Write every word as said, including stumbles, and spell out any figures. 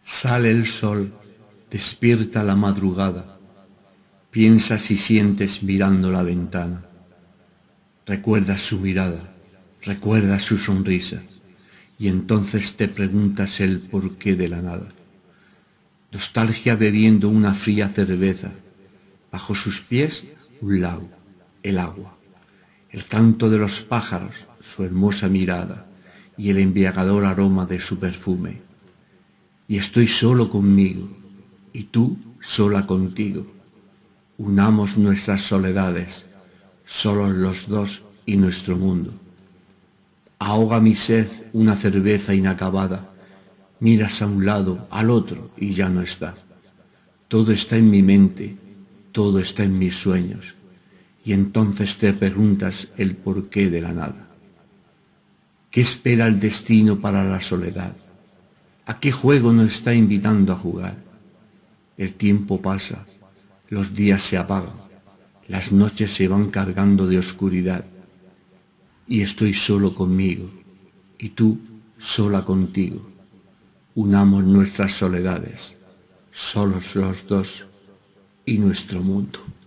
Sale el sol, despierta la madrugada, piensas y sientes mirando la ventana. Recuerdas su mirada, recuerdas su sonrisa, y entonces te preguntas el porqué de la nada. Nostalgia bebiendo una fría cerveza, bajo sus pies un lago, el agua, el canto de los pájaros, su hermosa mirada y el embriagador aroma de su perfume. Y estoy solo conmigo, y tú sola contigo. Unamos nuestras soledades, solos los dos y nuestro mundo. Ahoga mi sed una cerveza inacabada, miras a un lado, al otro, y ya no está. Todo está en mi mente, todo está en mis sueños, y entonces te preguntas el porqué de la nada. ¿Qué espera el destino para la soledad? ¿A qué juego nos está invitando a jugar? El tiempo pasa, los días se apagan, las noches se van cargando de oscuridad, y estoy solo conmigo, y tú sola contigo. Unamos nuestras soledades, solos los dos y nuestro mundo.